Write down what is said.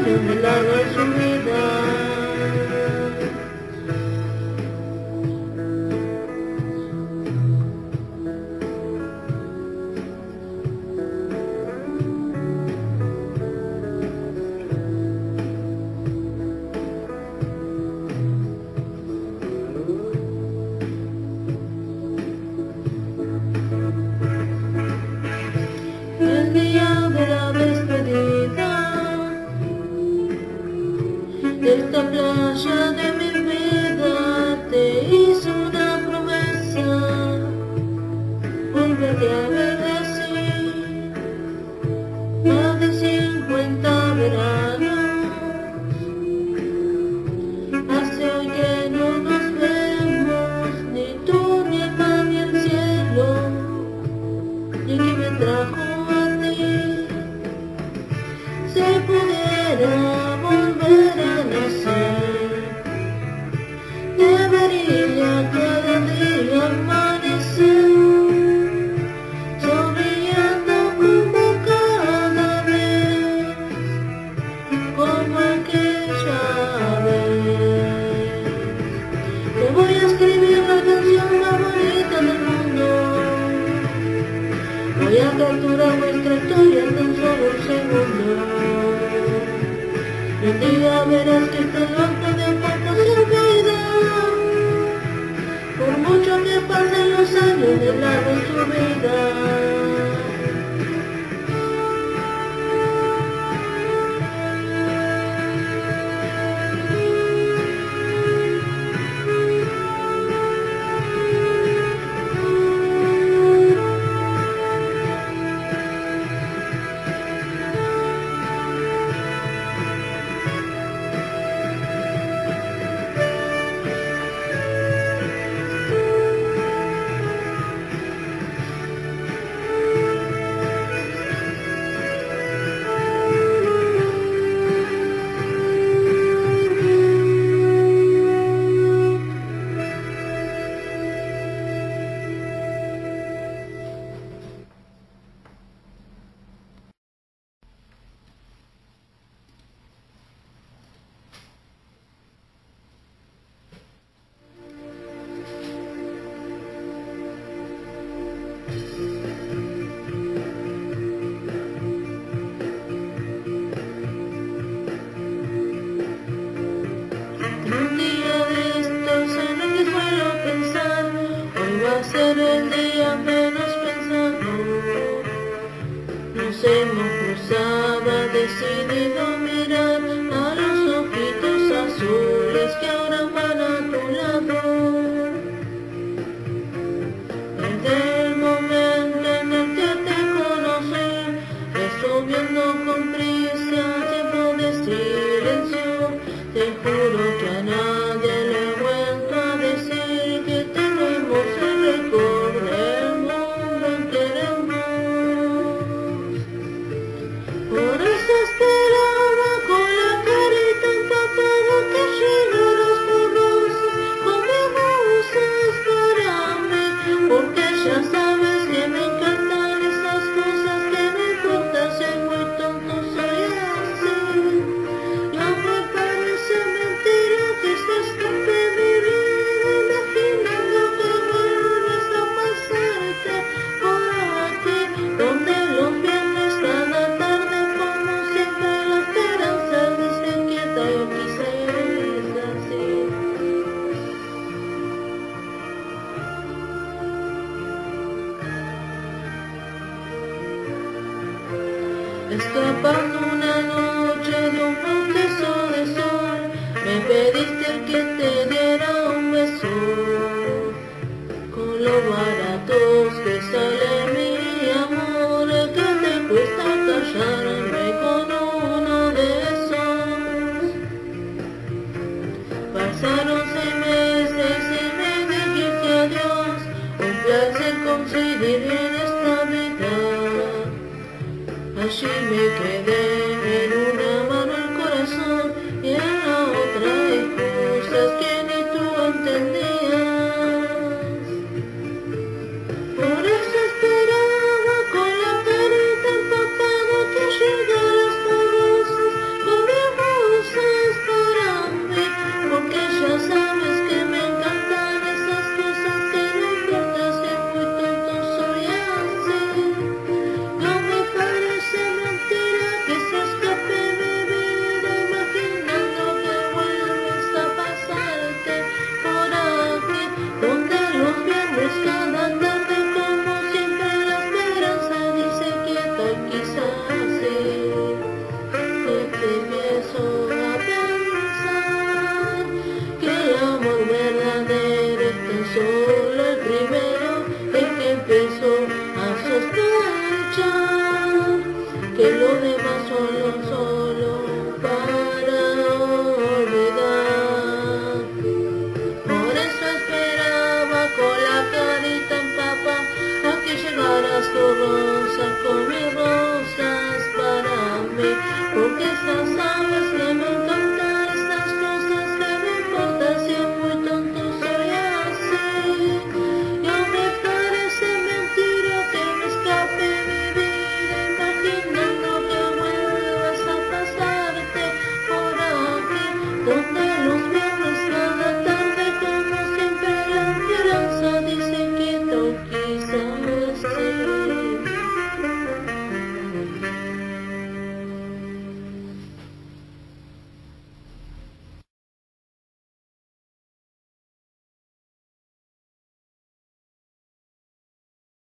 años de larga su vida. El día de la despedida de esta playa de mi vida te hice una promesa, volverte a ver así, más de 50 veranos, hace hoy que no nos vemos, ni tú, ni el mar, ni el cielo, ni que me trajo. Si pudiera volver a nacer, debería cada día amanecer, sonriendo como cada vez, como aquella vez. Te voy a escribir la canción más bonita del mundo, voy a capturar nuestra historia en tan solo un segundo. Y un día verás que este loco de poco se olvida, por mucho que pasen los años de largo en su vida. Ser el día menos pensado, nos hemos cruzado, decidido mirar a los ojitos azules que ahora van a tu lado. Desde el momento en el que te conocí, resolviendo con prisa, tiempo de silencio, te juro que a nadie le he vuelto a decir que tenemos el récord del mundo en queremos. Por eso esperaba con la carita empapada que llegaras por vos, conmigo esperarme, porque ya sabes que me encantan esas cosas que no importa si muy tonto soy así. No me parece mentira que estés junto a mi vida, imaginando que vuelves a pasarte por aquí, donde los viernes cada tarde, como siempre, la esperanza despierta y quizá es así. Escapando una noche de un proceso de sol, me pediste que te diera un beso, con lo baratos que sale mi amor, que te cuesta callarme con uno de esos. Pasaron 6 meses y me dijiste adiós, un placer coincidir en esta vida. Allí me quedé, en una mano el corazón y en la otra excusas que ni tú entendías. Por eso esperaba con la carita empapada que llegaras por vos, conmigo solo soy.